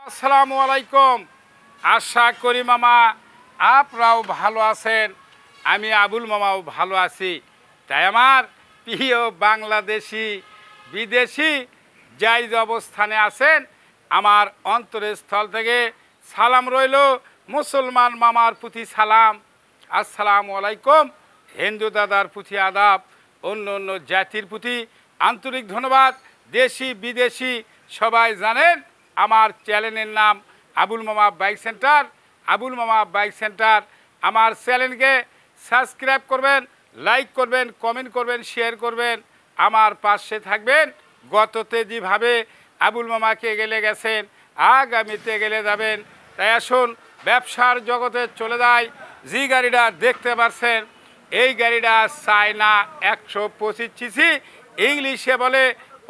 আসসালামু আলাইকুম। আশা করি মামা আপনারাও ভালো আছেন, আমি আবুল মামাও ভালো আছি। তাই আমার প্রিয় বাংলাদেশি বিদেশি যাই যে অবস্থানে আছেন, আমার অন্তরের স্থল থেকে সালাম রইল। মুসলমান মামার প্রতি সালাম, আসসালামু আলাইকুম। হিন্দু দাদার প্রতি আদাব, অন্য অন্য জাতির প্রতি আন্তরিক ধন্যবাদ। দেশি বিদেশি সবাই জানেন আমার চ্যানেলের নাম আবুল মামা বাইক সেন্টার। আবুল মামা বাইক সেন্টার আমার চ্যানেলকে সাবস্ক্রাইব করবেন, লাইক করবেন, কমেন্ট করবেন, শেয়ার করবেন, আমার পাশে থাকবেন। গততে যেভাবে আবুল মামাকে গেলে গেছেন, আগামীতে গেলে যাবেন। তাই আসুন ব্যবসার জগতে চলে যায়। যে গাড়িটা দেখতে পাচ্ছেন এই গাড়িটা চায়না 125 সিসি, ইংলিশে বলে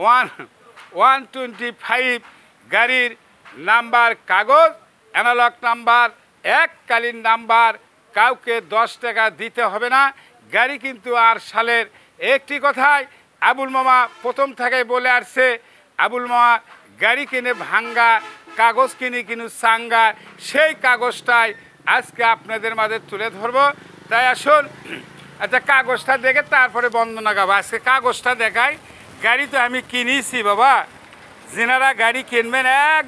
125। গাড়ির নাম্বার কাগজ, অ্যানালগ নাম্বার, এককালীন নাম্বার, কাউকে 10 টাকা দিতে হবে না। গাড়ি কিন্তু আর সালের। একটি কথায় আবুল মামা প্রথম থেকে বলে আসছে, আবুল মামা গাড়ি কিনে ভাঙ্গা, কাগজ কিনে চাঙ্গা, সেই কাগজটাই আজকে আপনাদের মাঝে তুলে ধরবো। তাই আসুন, আচ্ছা কাগজটা দেখে তারপরে বন্দনা গাবো। আজকে কাগজটা দেখাই। গাড়ি তো আমি কিনেছি বাবা। যেনারা গাড়ি কিনবেন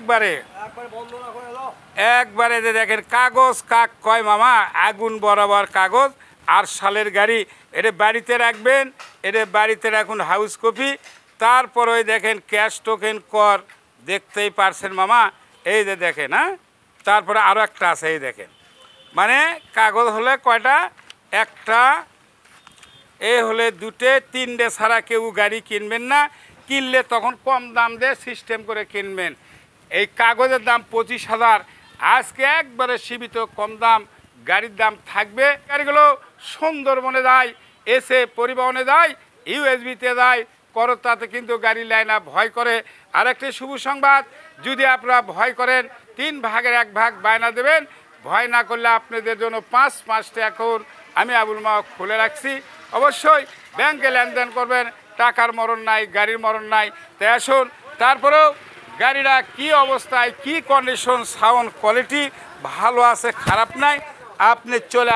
একবারে যে দেখেন কাগজ কাক কয় মামা, আগুন বরাবর কাগজ। আর সালের গাড়ি, এটা বাড়িতে রাখবেন, এটা বাড়িতে রাখুন হাউস কপি। তারপর ওই দেখেন ক্যাশ টোকেন কর, দেখতেই পারছেন মামা, এই যে দেখেন। হ্যাঁ, তারপরে আরও একটা আছে, এই দেখেন। মানে কাগজ হলে কয়টা, একটা, এ হলে দুটে, তিনটে ছাড়া কেউ গাড়ি কিনবেন না। কিনলে তখন কম দাম দিয়ে সিস্টেম করে কিনবেন। এই কাগজের দাম 25,000। আজকে একবারে সীমিত কম দাম গাড়ির দাম থাকবে। গাড়িগুলো সুন্দরবনে যায়, এসে পরিবহনে যায়, ইউএসবিতে যায়, করতাতে কিন্তু গাড়ি লাইনা ভয় করে। আরেকটি শুভ সংবাদ, যদি আপনারা ভয় করেন 3 ভাগের 1 ভাগ বায়না দেবেন। ভয় না করলে আপনাদের জন্য 5-5টা অ্যাকাউন্ট আমি আবুল মামা খুলে রাখছি। অবশ্যই ব্যাংকে লেনদেন করবেন, টাকার মরণ নাই, গাড়ির মরণ নাই। তাই আসুন, তারপরেও গাড়িটা কি অবস্থায়, কি কন্ডিশন, সাউন্ড কোয়ালিটি ভালো আছে, খারাপ নাই, আপনি চলে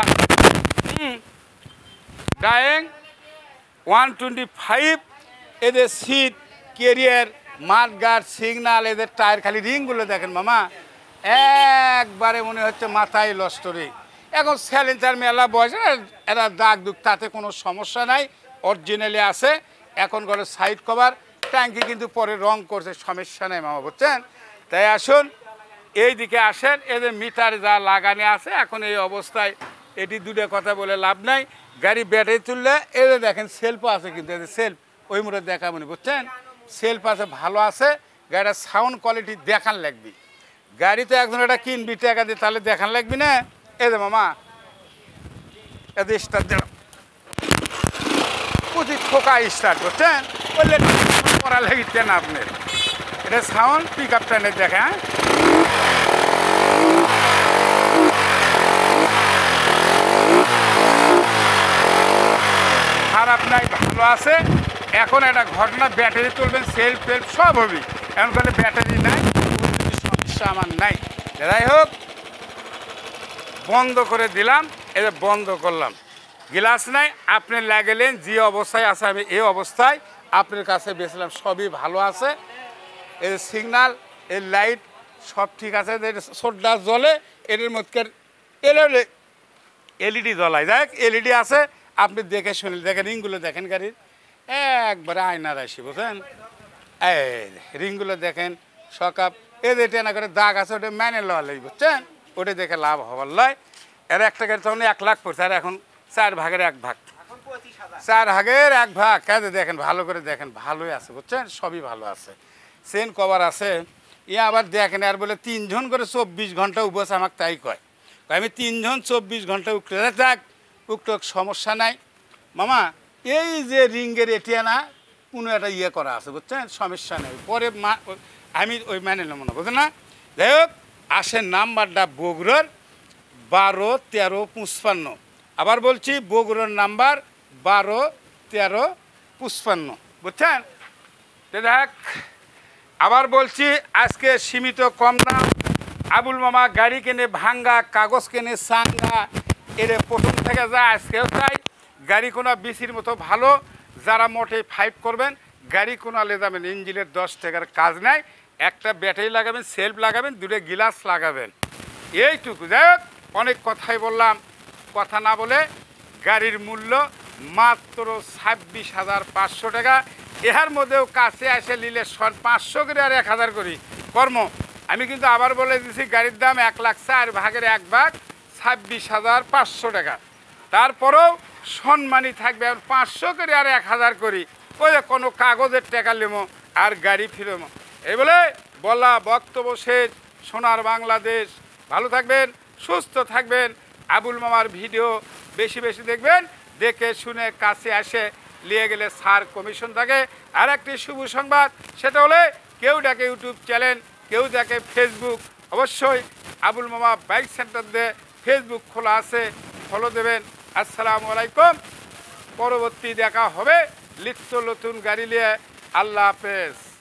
ডাইং 125। এদের সিট, কেরিয়ার, মাঠগার্ড, সিগনাল, এদের টায়ার, খালি রিংগুলো দেখেন মামা, একবারে মনে হচ্ছে মাথায় লস্টরি। এখন স্যালেন্সার মেলা বয়স, এরা দাগ দুগ, তাতে কোনো সমস্যা নাই, অরিজিনালি আছে। এখন করে সাইড কভার, ট্যাঙ্কি কিন্তু পরে রং করছে, সমস্যা নেই মামা, বুঝছেন। তাই আসুন এই দিকে আসেন, এদের মিটার যা লাগানো আছে এখন এই অবস্থায়, এটি দুটো কথা বলে লাভ নাই। গাড়ি ব্যাটারি তুললে এদের দেখেন সেলফও আছে, কিন্তু এদের সেলফ ওই মুড়ে দেখা মনে, বুঝছেন, সেলফ আছে, ভালো আছে। গাড়িটার সাউন্ড কোয়ালিটি দেখান লাগবি। গাড়ি তো একজন এটা কিনবি টাকা দিয়ে, তাহলে দেখান লাগবি না। এই যে মামা, এদের স্টার্ট দিলাম, উচিত খোকা স্টার্ট, বুঝছেন, বললে করা লাগিতে না আপনার। এটা সাউন্ড পিক আপ টানে দেখে। হ্যাঁ, খারাপ নাই, ভালো আছে। এখন একটা ঘটনা, ব্যাটারি তুলবেন, সেলফ টেলফ সব হবে। এখন বলে ব্যাটারি নাই, সমস্যা আমার নাই। যাই হোক, বন্ধ করে দিলাম, এটা বন্ধ করলাম। গ্লাস নাই, আপনি লাগালেন, যে অবস্থায় আছে আমি এই অবস্থায় আপনার কাছে বেছিলাম, সবই ভালো আছে। এর সিগনাল, এর লাইট সব ঠিক আছে। সোডা জ্বলে, এর মধ্যে এলইডি জ্বলায়, দেখ এলইডি আছে, আপনি দেখে শুনে দেখেন। রিংগুলো দেখেন গাড়ির, একবারে আয়নার আসি, বুঝলেন। এই রিংগুলো দেখেন, সকাপ, এদের টেনা করে দাগ আছে, ওটা ম্যানে লওয়া লাগবে, বুঝছেন, ওটা দেখে লাভ হবার লয়। এর একটা গাড়ি তখন 1 লাখ পড়ছে, আর এখন 4 ভাগের 1 ভাগ, 4 ভাগের 1 ভাগ। কাজে দেখেন, ভালো করে দেখেন, ভালোই আছে, বুঝছেন, সবই ভালো আছে। চেন কভার আছে। আবার দেখেন, আর বলে 3 জন করে 24 ঘন্টা উপস, আমাকে তাই কয়। আমি 3 জন 24 ঘন্টা উঠতে থাক, উঠক, সমস্যা নাই মামা। এই যে রিঙ্গের এটিয়ানা কোনো একটা করা আছে, বুঝছেন, সমস্যা নেই। পরে আমি ওই মানে নেব না, বুঝলেন না। যাই হোক, আসেন, নাম্বারটা বগুড়ার 12-13-55। আবার বলছি, বগুড়ার নাম্বার 12-13-55, বুঝছেন। দেখ, আবার বলছি, আজকে সীমিত কম দাম আবুল মামা গাড়ি কেনে ভাঙ্গা, কাগজ কেনে সাঙ্গা, এরে প্রথম থেকে যা আজকেও চাই গাড়ি কোনা বিসির মতো ভালো। যারা মোটে 5 করবেন গাড়ি কোনালে যাবেন, ইঞ্জিনের 10 টাকার কাজ নাই। একটা ব্যাটারি লাগাবেন, সেলফ লাগাবেন, দুটো গ্লাস লাগাবেন, এইটুকু। যাই হোক, অনেক কথাই বললাম, কথা না বলে গাড়ির মূল্য মাত্র 26,500 টাকা। এর মধ্যেও কাছে এসে নিলে 500 করে আর 1000 করি কর্ম। আমি কিন্তু আবার বলে দিছি গাড়ির দাম 1,04,000 ভাগের 1 ভাগ 26,500 টাকা। তারপরেও সম্মানই থাকবে, 500 করে আর 1000 করি, ওই যে কোনো কাগজের টাকা নেবো আর গাড়ি ফিরবো। এই বলে বলা বক্তব্য শেষ। সোনার বাংলাদেশ, ভালো থাকবেন, সুস্থ থাকবেন। আবুল মামার ভিডিও বেশি বেশি দেখবেন, দেখে শুনে কাছে আসে নিয়ে গেলে সার কমিশন থাকে। আর একটি শুভ সংবাদ, সেটা হলে কেউ ডাকে ইউটিউব চ্যানেল, কেউ দেখে ফেসবুক। অবশ্যই আবুল মামা বাইক সেন্টার দিয়ে ফেসবুক খোলা আছে, ফলো দেবেন। আসসালামু আলাইকুম। পরবর্তী দেখা হবে নিত্য নতুন গাড়ি নিয়ে। আল্লাহ হাফেজ।